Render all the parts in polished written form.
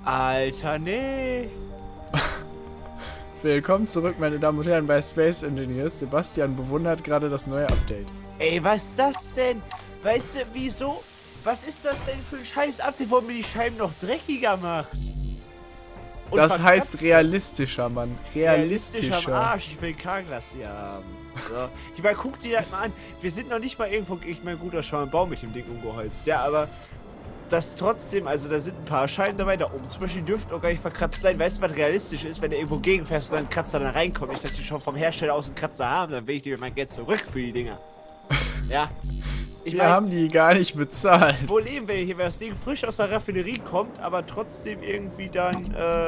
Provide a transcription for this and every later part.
Alter, nee. Willkommen zurück, meine Damen und Herren, bei Space Engineers. Sebastian bewundert gerade das neue Update. Ey, was ist das denn? Weißt du, wieso? Was ist das denn für ein scheiß Update, wo mir die Scheiben noch dreckiger macht? Und Das heißt verkratzt. realistischer, Mann. Realistischer. Am Arsch, ich will Karglas hier haben. So. Ich meine, guck dir das mal an. Wir sind noch nicht mal irgendwo, ich meine, gut, da schon ein Baum mit dem Ding umgeholzt. Ja, aber das trotzdem, also da sind ein paar Scheiben dabei, da oben zum Beispiel dürften auch gar nicht verkratzt sein. Weißt du, was realistisch ist, wenn du irgendwo gegenfährst und dann ein Kratzer da reinkommt? Nicht, dass die schon vom Hersteller aus einen Kratzer haben, dann will ich dir mein Geld zurück für die Dinger. Ja. Wir haben die gar nicht bezahlt. Wo leben wir hier, wenn das Ding frisch aus der Raffinerie kommt, aber trotzdem irgendwie dann,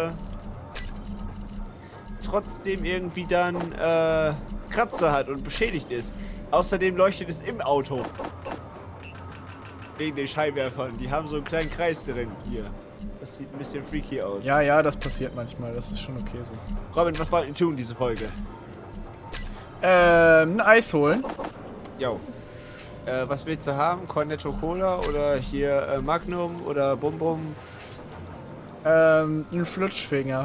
Kratzer hat und beschädigt ist. Außerdem leuchtet es im Auto. Wegen den Scheinwerfern. Die haben so einen kleinen Kreis drin. Hier. Das sieht ein bisschen freaky aus. Ja, ja, das passiert manchmal. Das ist schon okay so. Robin, was wollten wir tun, diese Folge? Ein Eis holen. Jo. Was willst du haben? Cornetto Cola oder hier Magnum oder Bum Bum? Ein Flutschfinger.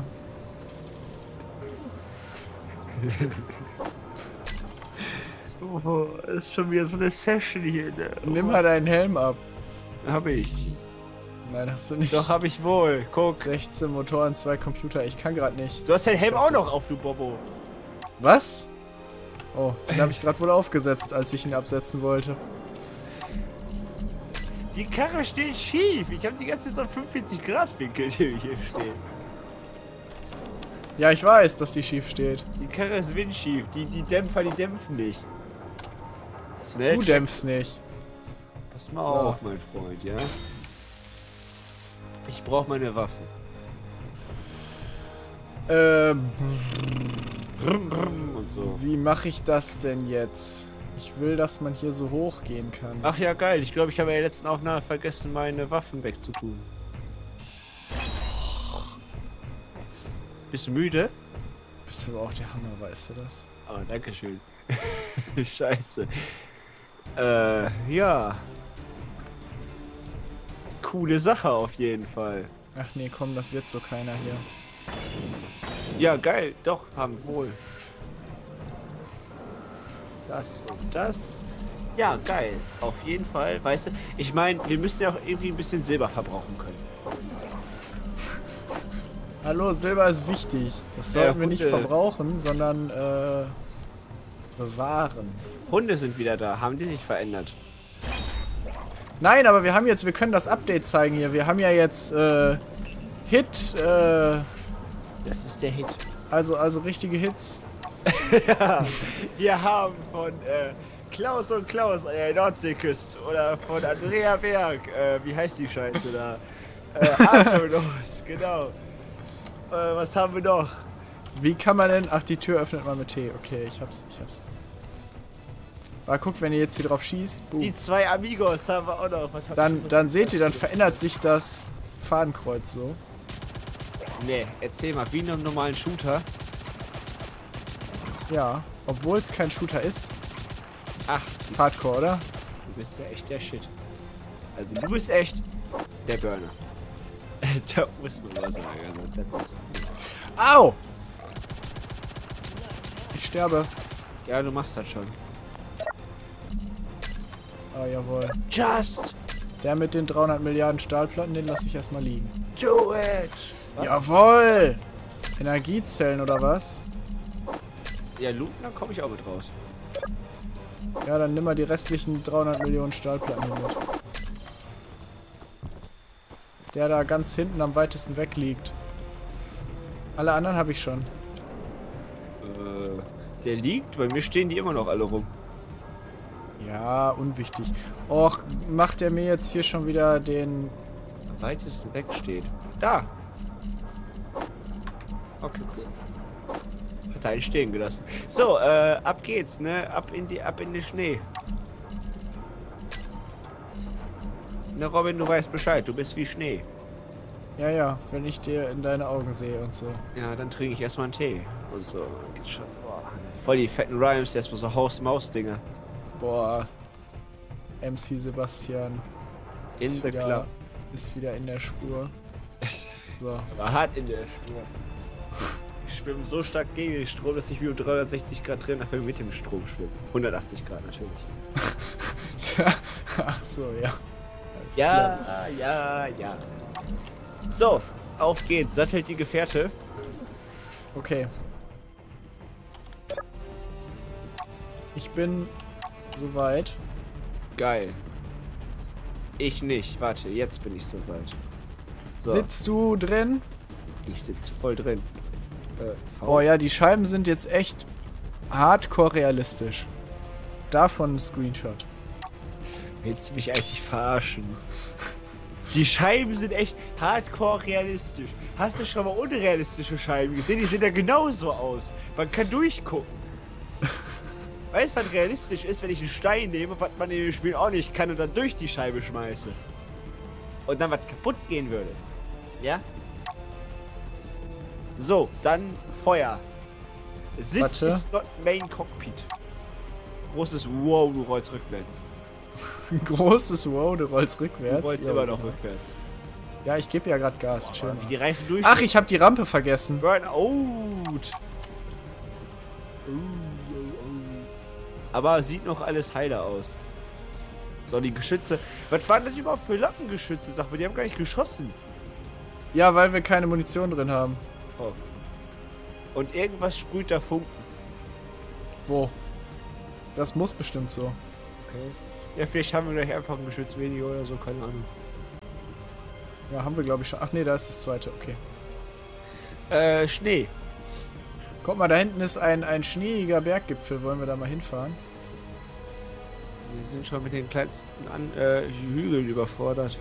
Oh, ist schon wieder so eine Session hier, ne? Nimm mal deinen Helm ab. Hab ich. Nein, hast du nicht. Doch, hab ich wohl. Guck. 16 Motoren, 2 Computer. Ich kann gerade nicht. Du hast deinen Helm auch noch auf, du Bobo. Was? Oh, den habe ich gerade wohl aufgesetzt, als ich ihn absetzen wollte. Die Karre steht schief. Ich habe die ganze Zeit so einen 45 Grad Winkel, die hier steht. Ja, ich weiß, dass die schief steht. Die Karre ist windschief. Die Dämpfer, die dämpfen nicht. Ne? Du dämpfst nicht. Pass mal So. auf, mein Freund, ja? Ich brauche meine Waffen. Brumm, brumm und so. Wie mache ich das denn jetzt? Ich will, dass man hier so hoch gehen kann. Ach ja, geil. Ich glaube, ich habe in der letzten Aufnahme vergessen, meine Waffen wegzutun. Bist du müde? Bist du aber auch der Hammer, weißt du das? Oh, danke schön. Scheiße. Ja. Coole Sache auf jeden Fall. Ach nee, komm, das wird so keiner hier. Ja, geil. Doch, haben wohl. Das und das. Ja, geil. Auf jeden Fall. Weißt du, ich meine, wir müssen ja auch irgendwie ein bisschen Silber verbrauchen können. Hallo, Silber ist wichtig. Das sollten wir nicht Hunde. verbrauchen, sondern bewahren. Hunde sind wieder da. Haben die sich verändert? Nein, aber wir können das Update zeigen hier. Wir haben ja jetzt Hit, Das ist der Hit. also richtige Hits. Ja, wir haben von Klaus und Klaus an der Nordseeküste oder von Andrea Berg, wie heißt die Scheiße da? Atemlos, genau. Was haben wir noch? Wie kann man denn... Ach, die Tür öffnet man mit T. Okay, ich hab's. Aber guck, wenn ihr jetzt hier drauf schießt, boom. Die zwei Amigos haben wir auch noch. Was Dann seht ihr, dann verändert sich das Fadenkreuz so. Nee, erzähl mal, wie in einem normalen Shooter. Ja, obwohl es kein Shooter ist. Ach, Ist Hardcore, oder? du bist ja echt der Shit. Also du bist echt der Burner. Da muss man mal sagen. Also, das ist, Au! Ich sterbe. ja, du machst das schon. Ah, jawohl. Just Der mit den 300 Milliarden Stahlplatten, den lasse ich erstmal liegen. do it! Was? Jawohl! Energiezellen oder was? Ja, looten, dann komme ich auch mit raus. Ja, dann nimm mal die restlichen 300 Millionen Stahlplatten hier mit. Der da ganz hinten am weitesten weg liegt. Alle anderen habe ich schon. Der liegt, bei mir stehen die immer noch alle rum. Ja, unwichtig. Och, macht der mir jetzt hier schon wieder den... Am weitesten weg steht. Da! Okay, cool. Hat er einen stehen gelassen. So, ab geht's, ne? Ab in den Schnee. Na Robin, du weißt Bescheid, du bist wie Schnee. Ja, ja, wenn ich dir in deine Augen sehe und so. Ja, dann trinke ich erstmal einen Tee und so. Geht schon. Boah, voll die fetten Rhymes, erstmal so Haus-Maus-Dinger. Boah. MC Sebastian In the club. ist wieder in der Spur. So. Aber hart in der Spur. Ich schwimme so stark gegen den Strom, dass ich wie um 360 Grad drin nachher mit dem Strom schwimme. 180 Grad natürlich. Ach so, ja. Ja. So, auf geht's. Sattelt die Gefährte. Okay. Ich bin soweit. Geil. Ich nicht. Warte, jetzt bin ich soweit. So, Sitzt du drin? ich sitz voll drin. V. Oh ja, die Scheiben sind jetzt echt hardcore realistisch. Davon ein Screenshot. Willst du mich eigentlich verarschen? Die Scheiben sind echt hardcore realistisch. Hast du schon mal unrealistische Scheiben gesehen? Die sehen ja genauso aus. Man kann durchgucken. Weißt du, was realistisch ist, wenn ich einen Stein nehme, was man in dem Spiel auch nicht kann und dann durch die Scheibe schmeiße? Und dann was kaputt gehen würde. Ja? So, dann Feuer. This Warte. is not main cockpit. Großes Wow, du rollst rückwärts. Ein großes Wow, du rollst Du rückwärts. rollst Ja, immer noch genau. rückwärts. Ja, ich gebe ja gerade Gas. Chill Wie mal. die Reifen durch. Ach, ich habe die Rampe vergessen. Burnout. Aber sieht noch alles heiler aus. So, die Geschütze. Was waren das überhaupt für Lappengeschütze? Sag mal, die haben gar nicht geschossen. Ja, weil wir keine Munition drin haben. Oh. Und irgendwas sprüht da Funken. Wo? Das muss bestimmt so. Okay. Ja, vielleicht haben wir gleich einfach ein Geschütz weniger oder so, keine Ahnung. Ja, haben wir glaube ich schon. Ach nee, da ist das zweite. Okay. Schnee. Guck mal, da hinten ist ein schneeiger Berggipfel. Wollen wir da mal hinfahren? Wir sind schon mit den kleinsten Hügeln überfordert.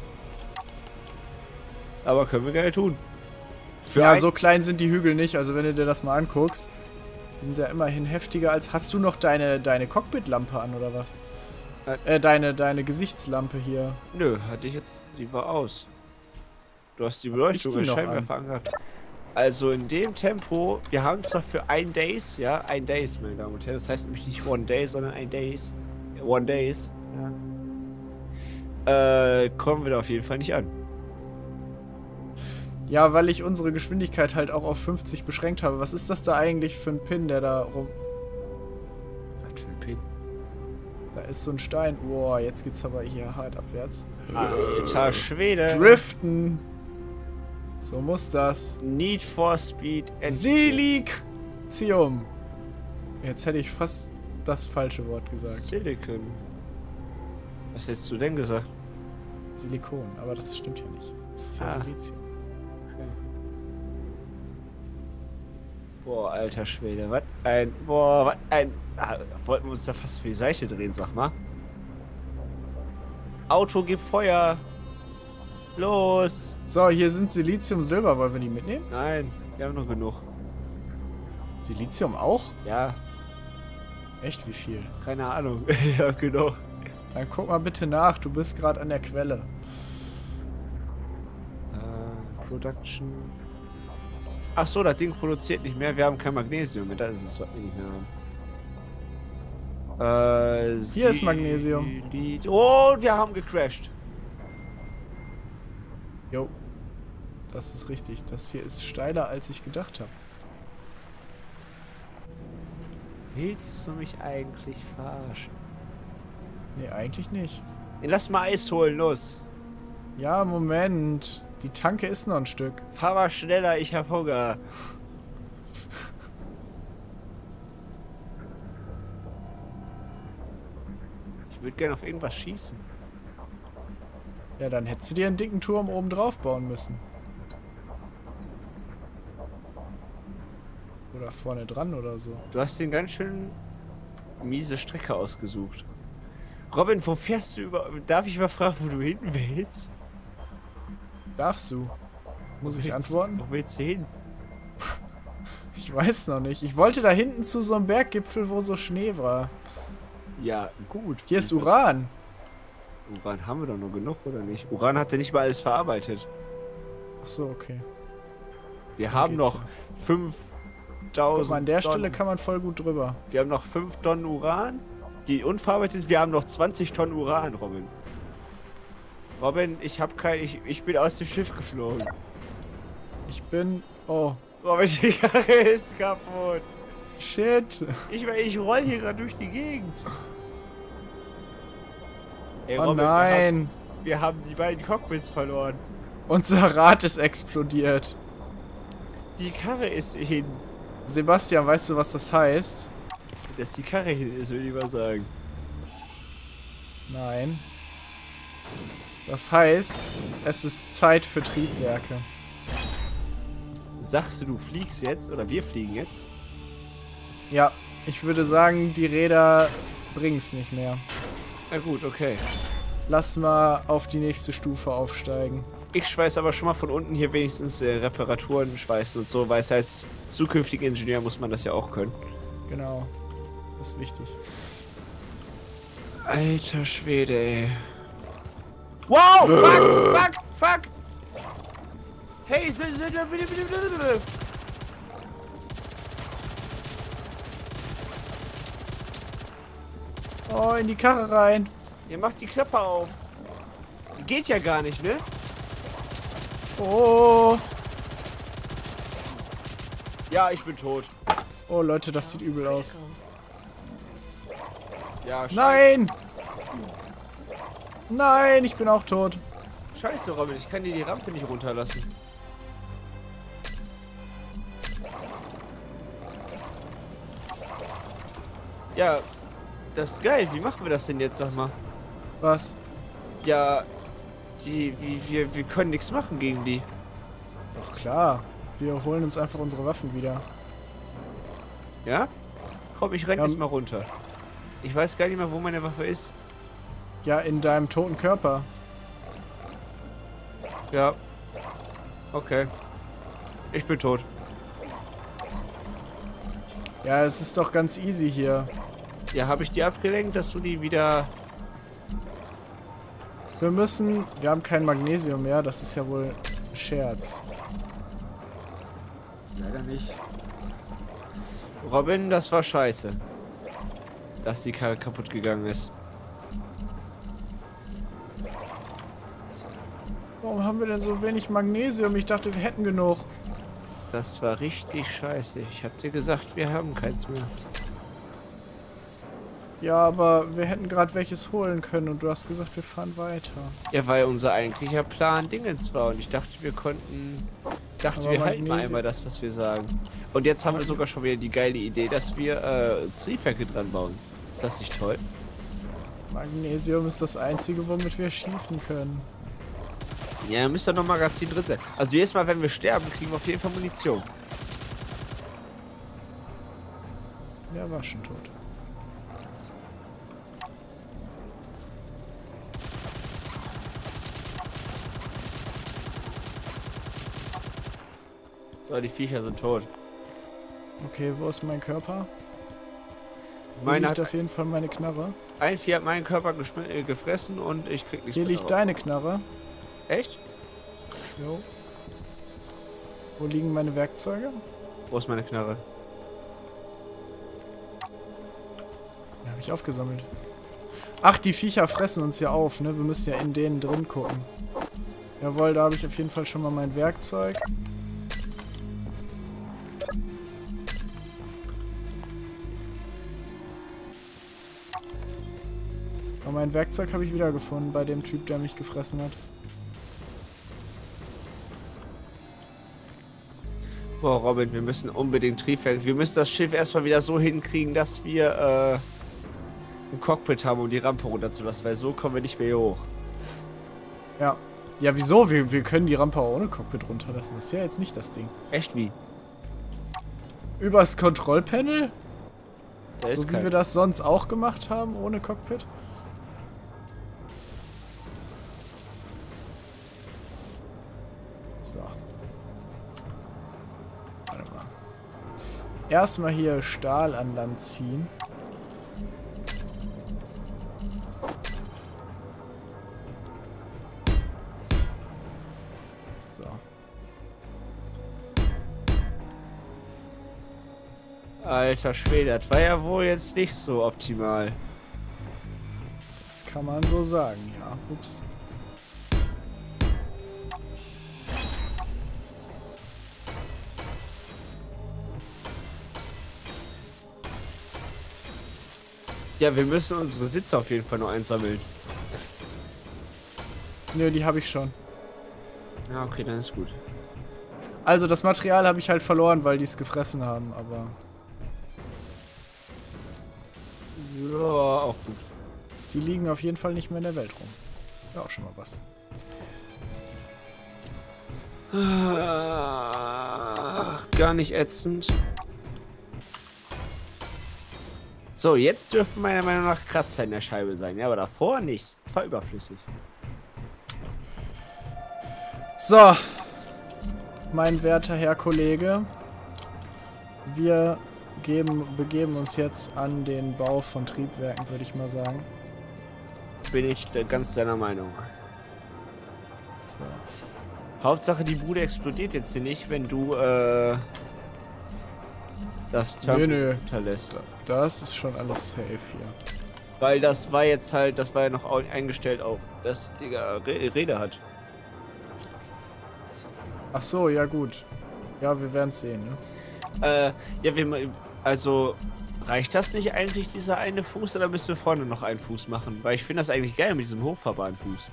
Aber können wir gerne tun. Ja, so klein sind die Hügel nicht. Also wenn du dir das mal anguckst, die sind ja immerhin heftiger als... Hast du noch deine Cockpit-Lampe an, oder was? Deine Gesichtslampe hier. Nö, hatte ich jetzt. Die war aus. Du hast die Beleuchtung als Scheinwerfer angehabt. Also in dem Tempo, wir haben zwar für ein Days, ja, ein Days, meine Damen und Herren. Das heißt nämlich nicht One Day, sondern ein Days. One Days, ja. Kommen wir da auf jeden Fall nicht an. Ja, weil ich unsere Geschwindigkeit halt auch auf 50 beschränkt habe. Was ist das da eigentlich für ein Pin, der da rum... Was für ein Pin? Da ist so ein Stein. Boah, jetzt geht's aber hier hart abwärts. Alter Schwede. Driften! So muss das. Need for Speed and Silizium! Jetzt hätte ich fast das falsche Wort gesagt. Silicon. Was hättest du denn gesagt? Silikon, aber das stimmt ja nicht. Das ist ja Silizium. Boah, alter Schwede, was ein... wollten wir uns da fast für die Seite drehen, sag mal. Auto, gib Feuer! Los! So, hier sind Silizium und Silber. Wollen wir die mitnehmen? Nein, wir haben noch genug. Silizium auch? Ja, Echt, wie viel? keine Ahnung. Ja, genau. Dann guck mal bitte nach, du bist gerade an der Quelle. Production. Ach so, das Ding produziert nicht mehr. Wir haben kein Magnesium mehr. Das ist es, was wir nicht mehr haben. Hier ist Magnesium. Oh, wir haben gecrashed. Jo. Das ist richtig. Das hier ist steiler, als ich gedacht habe. Willst du mich eigentlich verarschen? Nee, eigentlich nicht. Lass mal Eis holen, los. Ja, Moment. Die Tanke ist noch ein Stück. Fahr mal schneller, ich hab Hunger. Ich würde gerne auf irgendwas schießen. Ja, dann hättest du dir einen dicken Turm oben drauf bauen müssen. Oder vorne dran oder so. Du hast den ganz schön miese Strecke ausgesucht. Robin, wo fährst du über... Darf ich mal fragen, wo du hin willst? Darfst du? Muss ich antworten? Wo willst du hin? Ich weiß noch nicht. Ich wollte da hinten zu so einem Berggipfel, wo so Schnee war. Ja, gut. Hier ist Uran. Uran haben wir doch noch genug, oder nicht? Uran hat ja nicht mal alles verarbeitet. Ach so, okay. Wir Dann haben geht's noch ja. 5000 Guck mal, an der Tonnen. Stelle kann man voll gut drüber. Wir haben noch 5 Tonnen Uran, die unverarbeitet ist. Wir haben noch 20 Tonnen Uran, Robin. Robin, ich bin aus dem Schiff geflogen. Ich bin... Oh. Robin, die Karre ist kaputt. Shit. Ich roll hier gerade durch die Gegend. Ey, Oh Robin, nein. wir haben die beiden Cockpits verloren. Unser Rad ist explodiert. Die Karre ist hin. Sebastian, weißt du, was das heißt? Dass die Karre hin ist, würde ich mal sagen. Nein. Das heißt, es ist Zeit für Triebwerke. Sagst du fliegst jetzt? Oder wir fliegen jetzt? Ja, ich würde sagen, die Räder bringen es nicht mehr. Na gut, okay. Lass mal auf die nächste Stufe aufsteigen. Ich schweiß aber schon mal von unten hier wenigstens Reparaturen schweißen und so, weil es als zukünftiger Ingenieur muss man das ja auch können. Genau. Das ist wichtig. Alter Schwede, ey. Wow! Fuck! Fuck! Fuck! Hey, bitte. Oh, in die Karre rein. Ihr macht die Klappe auf. Geht ja gar nicht, ne? Oh. Ja, ich bin tot. Oh, Leute, das sieht übel aus. Ja, scheiße. Nein! Nein, ich bin auch tot. Scheiße, Robin, ich kann dir die Rampe nicht runterlassen. Ja, das ist geil. Wie machen wir das denn jetzt, sag mal? Was? Ja, wir können nichts machen gegen die. Doch klar. Wir holen uns einfach unsere Waffen wieder. Ja? Komm, ich renn Ja. jetzt mal runter. Ich weiß gar nicht mehr, wo meine Waffe ist. Ja, in deinem toten Körper. Ja. Okay. Ich bin tot. Ja, es ist doch ganz easy hier. Ja, habe ich die abgelenkt, dass du die wieder... Wir haben kein Magnesium mehr, das ist ja wohl ein Scherz. Leider nicht. Robin, das war scheiße. Dass die Karre kaputt gegangen ist. Warum haben wir denn so wenig Magnesium? Ich dachte, wir hätten genug. Das war richtig scheiße. Ich hab dir gesagt, wir haben keins mehr. Ja, aber wir hätten gerade welches holen können und du hast gesagt, wir fahren weiter. Ja, weil unser eigentlicher Plan Dingens war und ich dachte, wir konnten... Aber wir halten mal Magnesium- einmal das, was wir sagen. Und jetzt haben wir sogar schon wieder die geile Idee, dass wir Triebwerke dran bauen. Ist das nicht toll? Magnesium ist das einzige, womit wir schießen können. Ja, da müsste noch Magazin drin sein. Also jedes Mal, wenn wir sterben, kriegen wir auf jeden Fall Munition. Der war schon tot. So, die Viecher sind tot. Okay, wo ist mein Körper? Hier Meine liegt hat, auf jeden Fall meine Knarre. ein Vieh hat meinen Körper gefressen und ich krieg nichts Hier mehr liegt raus. deine Knarre. Echt? Jo. Wo liegen meine Werkzeuge? Wo ist meine Knarre? Die habe ich aufgesammelt. Ach, die Viecher fressen uns ja auf, ne? Wir müssen ja in denen drin gucken. Jawohl, da habe ich auf jeden Fall schon mal mein Werkzeug. Aber mein Werkzeug habe ich wieder gefunden bei dem Typ, der mich gefressen hat. Boah, Robin, wir müssen unbedingt Triebwerk. Wir müssen das Schiff erstmal wieder so hinkriegen, dass wir ein Cockpit haben, um die Rampe runterzulassen, weil so kommen wir nicht mehr hier hoch. Ja. Ja, wieso? Wir können die Rampe auch ohne Cockpit runterlassen. Das ist ja jetzt nicht das Ding. Echt wie? Übers Kontrollpanel? Da ist So wie wir keins. das sonst auch gemacht haben, ohne Cockpit? So. Warte mal. Erstmal hier Stahl an Land ziehen. So. Alter Schwede, das war ja wohl jetzt nicht so optimal. Das kann man so sagen, ja. Ups. Ja, wir müssen unsere Sitze auf jeden Fall noch einsammeln. Nö, die habe ich schon. Ja, okay, dann ist gut. Also das Material habe ich halt verloren, weil die es gefressen haben, aber... Ja, auch gut. Die liegen auf jeden Fall nicht mehr in der Welt rum. Ja, auch schon mal was. Ach, gar nicht ätzend. So, jetzt dürfen meiner Meinung nach Kratzer in der Scheibe sein. Ja, aber davor nicht. War überflüssig. So. Mein werter Herr Kollege. Wir begeben uns jetzt an den Bau von Triebwerken, würde ich mal sagen. Bin ich ganz deiner Meinung. So. Hauptsache, die Bude explodiert jetzt hier nicht, wenn du das Terminal hinterlässt. Das ist schon alles safe hier. Weil das war jetzt halt, das war ja noch eingestellt auf, dass Digga Räder hat. Ach so, ja gut. Ja, wir werden es sehen, ne? Ja, also reicht das nicht eigentlich, dieser eine Fuß, oder müssen wir vorne noch einen Fuß machen? Weil ich finde das eigentlich geil mit diesem hochfahrbaren Fuß.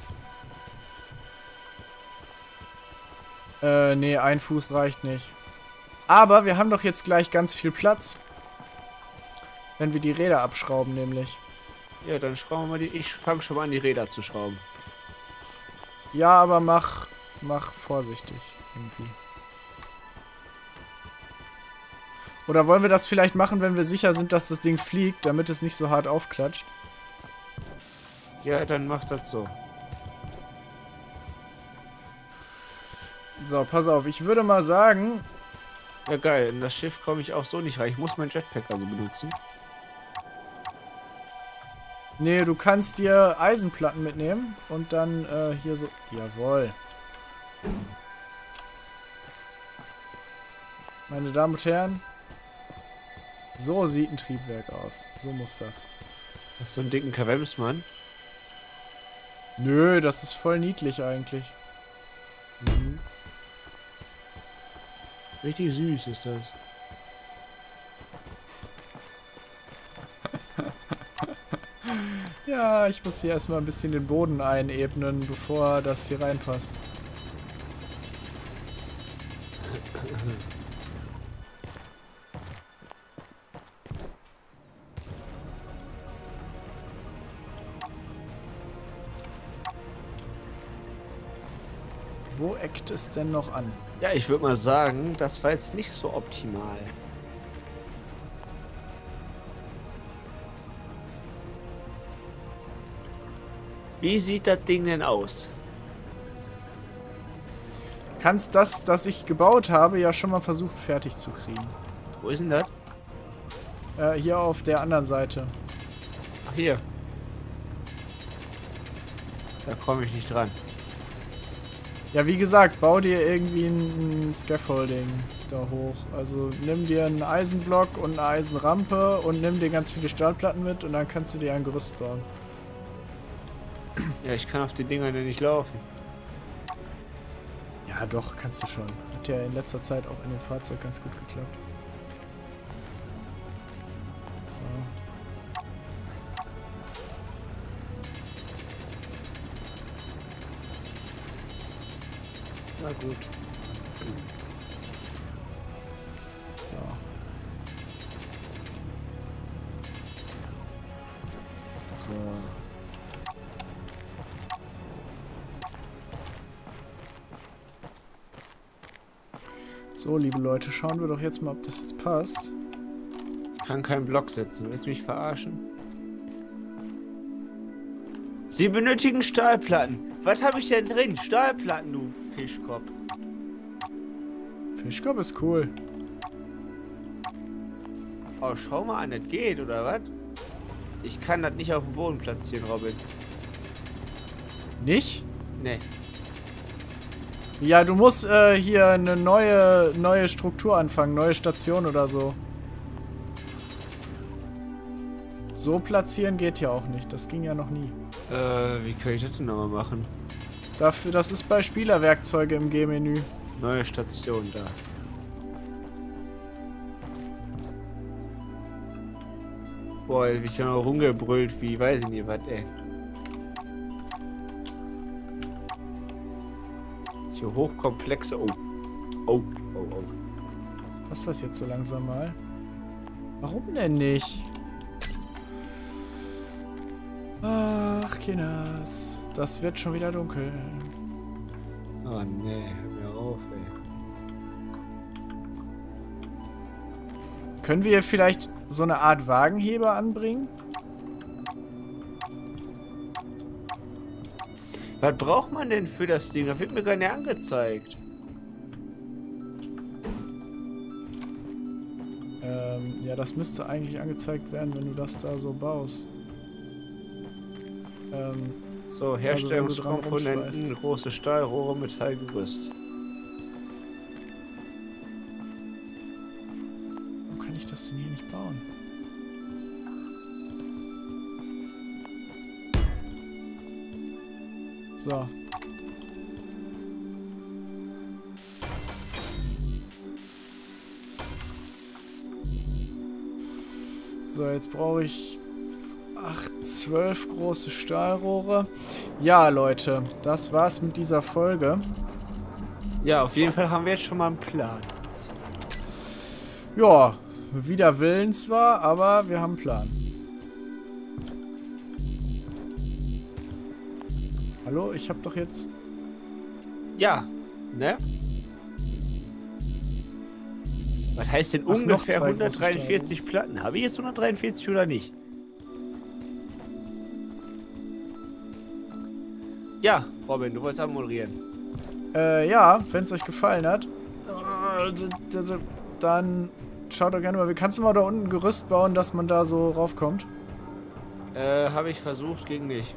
Nee, ein Fuß reicht nicht. Aber wir haben doch jetzt gleich ganz viel Platz. Wenn wir die Räder abschrauben, nämlich. Ja, dann schrauben wir mal die. Ich fange schon mal an, die Räder abzuschrauben. Ja, aber mach vorsichtig irgendwie. Oder wollen wir das vielleicht machen, wenn wir sicher sind, dass das Ding fliegt, damit es nicht so hart aufklatscht? Ja, dann mach das so. So, pass auf, ich würde mal sagen... Ja geil, in das Schiff komme ich auch so nicht rein. Ich muss mein Jetpack also benutzen. Nee, du kannst dir Eisenplatten mitnehmen und dann hier so... Jawohl. Meine Damen und Herren, so sieht ein Triebwerk aus. So muss das. Hast du einen dicken Kavemsmann? Nö, das ist voll niedlich eigentlich. Mhm. Richtig süß ist das. Ja, ich muss hier erstmal ein bisschen den Boden einebnen, bevor das hier reinpasst. Wo eckt es denn noch an? Ja, ich würde mal sagen, das war jetzt nicht so optimal. Wie sieht das Ding denn aus? Kannst das ich gebaut habe, ja schon mal versuchen fertig zu kriegen. Wo ist denn das? Hier auf der anderen Seite. Ach, hier. Da komme ich nicht dran. Ja, wie gesagt, bau dir irgendwie ein Scaffolding da hoch. Also nimm dir einen Eisenblock und eine Eisenrampe und nimm dir ganz viele Stahlplatten mit und dann kannst du dir ein Gerüst bauen. Ja, ich kann auf die Dinger ja nicht laufen. Ja, doch, kannst du schon. Hat ja in letzter Zeit auch in dem Fahrzeug ganz gut geklappt. So. Na gut. So. So. So, liebe Leute, schauen wir doch jetzt mal, ob das jetzt passt. Ich kann keinen Block setzen. Willst du mich verarschen? Sie benötigen Stahlplatten. Was habe ich denn drin? Stahlplatten, du Fischkopf. Fischkopf ist cool. Oh, schau mal an, das geht, oder was? Ich kann das nicht auf dem Boden platzieren, Robin. Nicht? Nee. Ja, du musst hier eine neue Struktur anfangen, neue Station oder so. So platzieren geht ja auch nicht, das ging ja noch nie. Wie kann ich das denn nochmal machen? Dafür, das ist bei Spielerwerkzeuge im G-Menü. Neue Station da. Boah, hab ich ja noch rumgebrüllt, wie weiß ich nicht was, ey. Hier hochkomplexe. Oh. Oh, oh, oh. Was ist das jetzt so langsam mal? Warum denn nicht? Ach, Kinders. Das wird schon wieder dunkel. Oh nee, hör mir auf, ey. Können wir vielleicht so eine Art Wagenheber anbringen? Was braucht man denn für das Ding? Das wird mir gar nicht angezeigt. Ja, das müsste eigentlich angezeigt werden, wenn du das da so baust. So, Also, Herstellungskomponenten, große Stahlrohre, Metallgerüst. Warum kann ich das denn hier nicht bauen? So. So, jetzt brauche ich 12 große Stahlrohre. Ja, Leute, das war's mit dieser Folge. Ja, auf jeden Fall haben wir jetzt schon mal einen Plan. Ja, wider Willen zwar, aber wir haben einen Plan. Hallo, ich habe doch jetzt... Ja, ne? Was heißt denn Ach, ungefähr noch zwei 143 Platten? Habe ich jetzt 143 oder nicht? Ja, Robin, du wolltest abmoderieren. Ja, wenn es euch gefallen hat, dann schaut doch gerne mal. Kannst du mal da unten ein Gerüst bauen, dass man da so raufkommt? Habe ich versucht, ging nicht.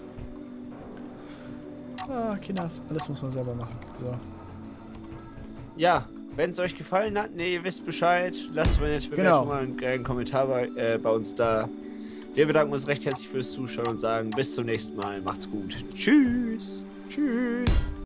Ah, Kinders, alles muss man selber machen. So. Ja, wenn es euch gefallen hat, ne, ihr wisst Bescheid, lasst mir jetzt Genau. mal einen Kommentar bei uns da. Wir bedanken uns recht herzlich fürs Zuschauen und sagen bis zum nächsten Mal. Macht's gut. Tschüss. Tschüss.